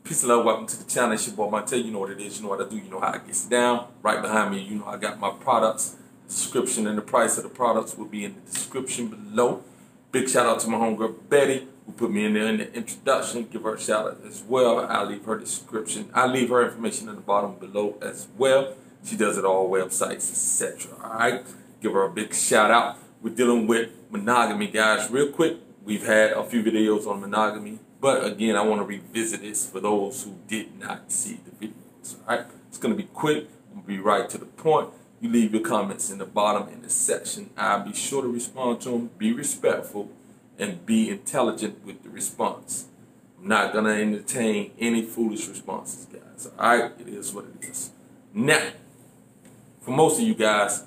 Peace and love, welcome to the channel. It's your boy Monte. You know what it is, you know what I do, you know how it gets down. Right behind me, you know I got my products. Description and the price of the products will be in the description below. Big shout out to my homegirl Betty, who put me in there in the introduction. Give her a shout out as well. I'll leave her information in the bottom below as well. She does it all websites, etc. Alright? Give her a big shout out. We're dealing with monogamy, guys. Real quick, we've had a few videos on monogamy. But again, I want to revisit this for those who did not see the videos. All right, it's going to be quick. I'm going to be right to the point. You leave your comments in the bottom in the section. I'll be sure to respond to them. Be respectful and be intelligent with the response. I'm not going to entertain any foolish responses, guys. All right, it is what it is. Now, for most of you guys,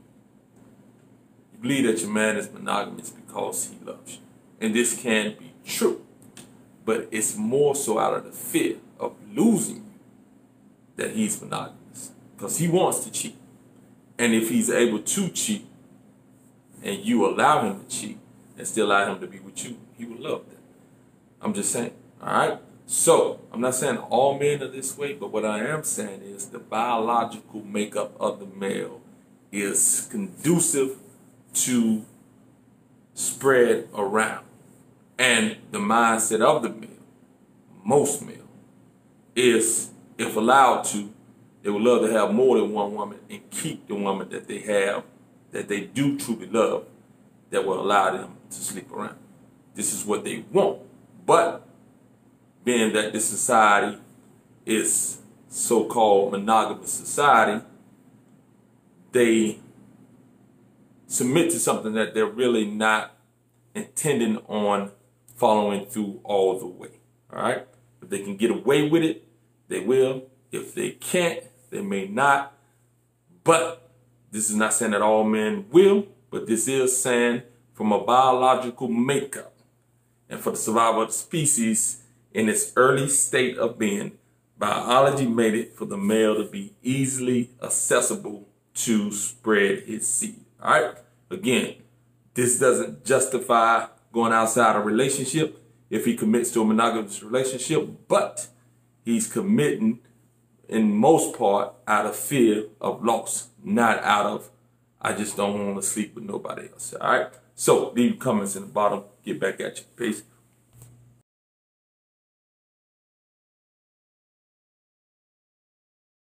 you believe that your man is monogamous because he loves you, and this can be true. But it's more so out of the fear of losing you that he's monogamous. Because he wants to cheat. And if he's able to cheat, and you allow him to cheat, and still allow him to be with you, he will love that. I'm just saying. Alright? So, I'm not saying all men are this way, but what I am saying is the biological makeup of the male is conducive to spread around. And the mindset of the male, most male, is if allowed to, they would love to have more than one woman and keep the woman that they have, that they do truly love, that will allow them to sleep around. This is what they want. But being that this society is so-called monogamous society, they submit to something that they're really not intending on following through all the way. All right? If they can get away with it, they will. If they can't, they may not. But this is not saying that all men will, but this is saying from a biological makeup and for the survival of the species in its early state of being, biology made it for the male to be easily accessible to spread his seed. All right? Again, this doesn't justify going outside a relationship if he commits to a monogamous relationship, but he's committing in most part out of fear of loss, not out of I just don't want to sleep with nobody else. All right, so leave your comments in the bottom. Get back at you. Peace.